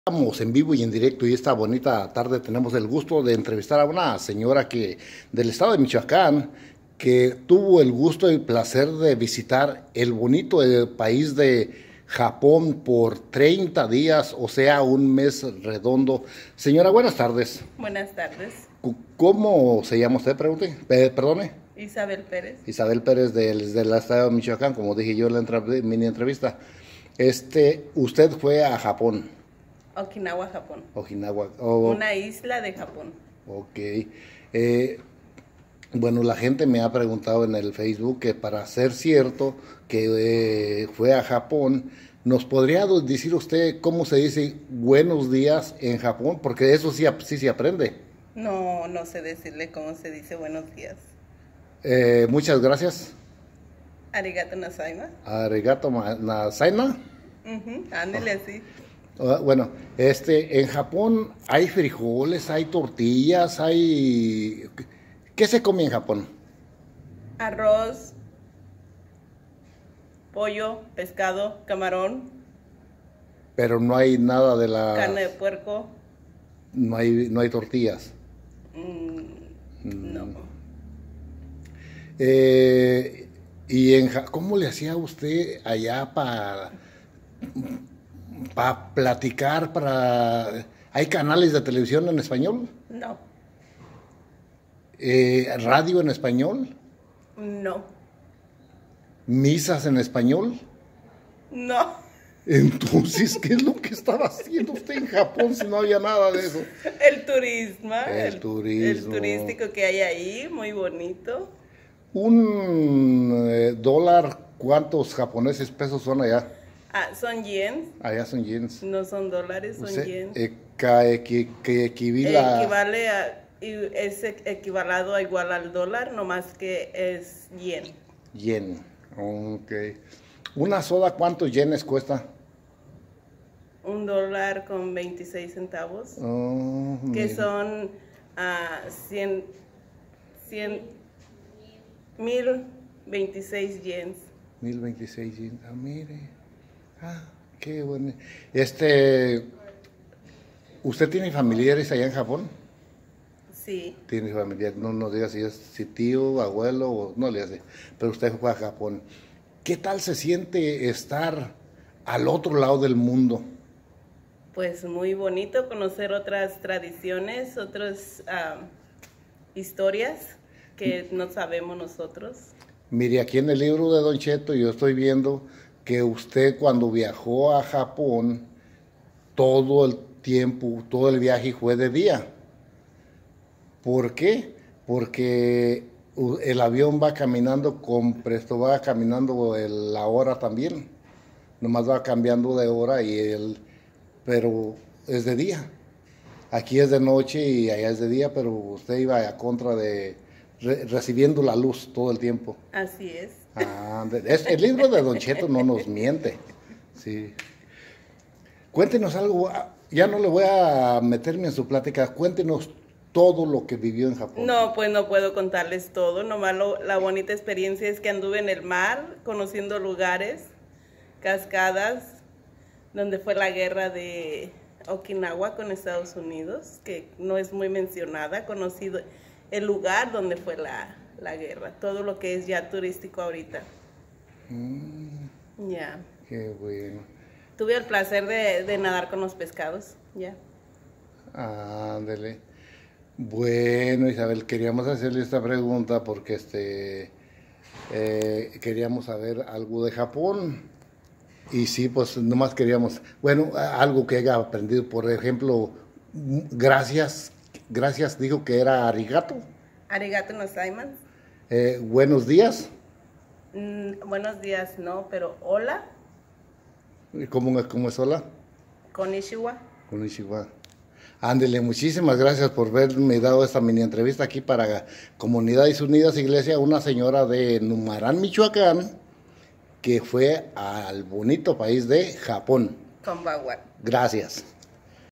Estamos en vivo y en directo y esta bonita tarde tenemos el gusto de entrevistar a una señora del estado de Michoacán que tuvo el gusto y el placer de visitar el bonito país de Japón por 30 días, o sea, un mes redondo. Señora, buenas tardes. Buenas tardes. ¿Cómo se llama usted, pregunte? Perdone. Isabel Pérez. Isabel Pérez del estado de Michoacán, como dije yo en la mini entrevista. Usted fue a Japón. Okinawa, Japón. Okinawa. Una isla de Japón. Ok. Bueno, la gente me ha preguntado en el Facebook que para ser cierto que fue a Japón, ¿nos podría decir usted cómo se dice buenos días en Japón? Porque eso sí se aprende. No sé decirle cómo se dice buenos días. Muchas gracias. Arigato nazaima. Arigato nazaima. Ándele así. Bueno, en Japón hay frijoles, hay tortillas, hay... ¿Qué se come en Japón? Arroz, pollo, pescado, camarón. Pero no hay nada de la... Carne de puerco. No hay tortillas. No. ¿Y cómo le hacía usted allá para platicar, ¿Hay canales de televisión en español? No. ¿Radio en español? No. ¿Misas en español? No. Entonces, ¿qué es lo que estaba haciendo usted en Japón si no había nada de eso? El turismo. El turismo. El turístico que hay ahí, muy bonito. Un dólar, ¿cuántos japoneses pesos son allá? Son yens. Allá son yens. No son dólares, son yens. Que equivale es equivalado a igual al dólar, nomás que es yen. Yen, ok. ¿Una soda cuántos yenes cuesta? $1.26. Oh, que mira. son 1,026 yens. 1,026 yens. Ah, mire. Ah, qué bueno. ¿Usted tiene familiares allá en Japón? Sí. Tiene familiares, no nos diga si tío, abuelo, o no le hace, pero usted fue a Japón. ¿Qué tal se siente estar al otro lado del mundo? Pues muy bonito conocer otras tradiciones, otras historias que no sabemos nosotros. Mire, aquí en el libro de Don Cheto yo estoy viendo que usted cuando viajó a Japón, todo el tiempo, todo el viaje fue de día. ¿Por qué? Porque el avión va caminando va caminando la hora también. Nomás va cambiando de hora pero es de día. Aquí es de noche y allá es de día, pero usted iba a contra recibiendo la luz todo el tiempo. Así es. El libro de Don Cheto no nos miente. Sí. Cuéntenos algo, ya no le voy a meterme en su plática, cuéntenos todo lo que vivió en Japón. No, pues no puedo contarles todo, nomás la bonita experiencia es que anduve en el mar, conociendo lugares, cascadas, donde fue la guerra de Okinawa con Estados Unidos, que no es muy mencionada, conocido el lugar donde fue la guerra, todo lo que es ya turístico ahorita. Ya. Qué bueno. Tuve el placer de nadar con los pescados, ya. Ándele. Bueno, Isabel, queríamos hacerle esta pregunta porque queríamos saber algo de Japón. Y sí, pues nomás queríamos, bueno, algo que haya aprendido, por ejemplo, gracias dijo que era arigato. Arigato nazaima. Buenos días. Buenos días, no, pero hola. ¿Cómo es hola? Konnichiwa. Konnichiwa. Ándele, muchísimas gracias por haberme dado esta mini entrevista aquí para Comunidades Unidas Iglesia, una señora de Numarán, Michoacán, que fue al bonito país de Japón. Konbanwa. Gracias.